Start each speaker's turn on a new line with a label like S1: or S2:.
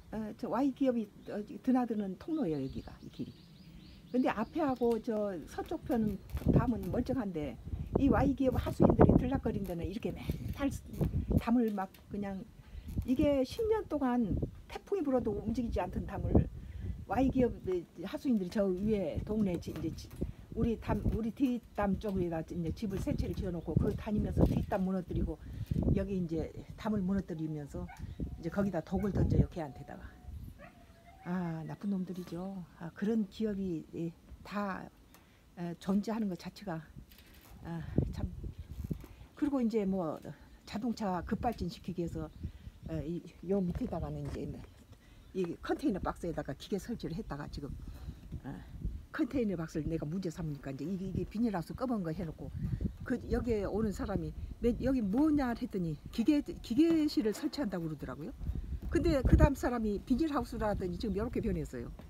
S1: 저 Y 기업이 드나드는 통로예요 여기가 이 길이. 근데 앞에하고 저 서쪽 편은 담은 멀쩡한데 이 Y 기업 하수인들이 들락거린 데는 이렇게 맨날 담을 막 그냥 이게 10년 동안 태풍이 불어도 움직이지 않던 담을 Y 기업 하수인들이 저 위에 동네 이제 우리 뒷담 쪽에다 이제 집을 세 채를 지어놓고 그 다니면서 뒷담 무너뜨리고 여기 이제 담을 무너뜨리면서 이제 거기다 독을 던져요 걔한테다가. 아 나쁜 놈들이죠. 아, 그런 기업이 다 존재하는 것 자체가 참. 그리고 이제 뭐 자동차 급발진 시키기 위해서 요 밑에다가는 이제 이 컨테이너 박스에다가 기계 설치를 했다가 지금 컨테이너 박스를 내가 문제 삼으니까 이제 이게 비닐하우스 검은 거 해놓고 그 여기에 오는 사람이 여기 뭐냐 했더니 기계실을 설치한다고 그러더라고요. 근데 그 다음 사람이 비닐하우스라더니 지금 이렇게 변했어요.